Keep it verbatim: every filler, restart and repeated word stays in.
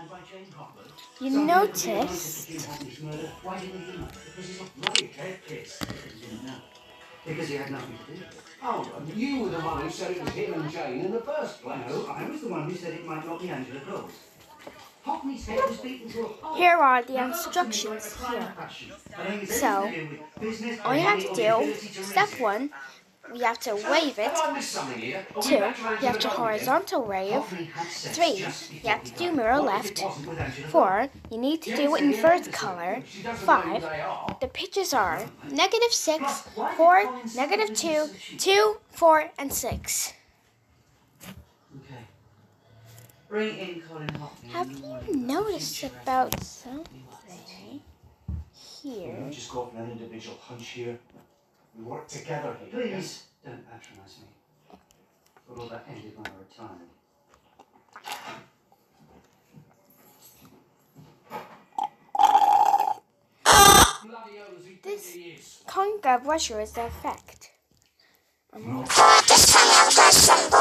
You noticed? Why didn't he know? Because he's a bloody dead case. Because he had nothing to do with it. Oh, you were the one who said it was him and Jane in the first place. No, I was the one who said it might not be Angela Coles. Hockney's head was beaten to a pulp. Here are the instructions here. So, all you have to do, step one, you have to wave it. Two, you have to horizontal wave. Three, you have to do mirror left. Four, you need to do invert color. Five, the pitches are negative six, four, negative two, two, four, and six. Bring in Colin Hockney. Have you noticed about something here? We don't just go off on an individual hunch here. We work together here. Please don't patronise me. But all that ended when I retired. This conga brusher is the effect. Um, Just hang out,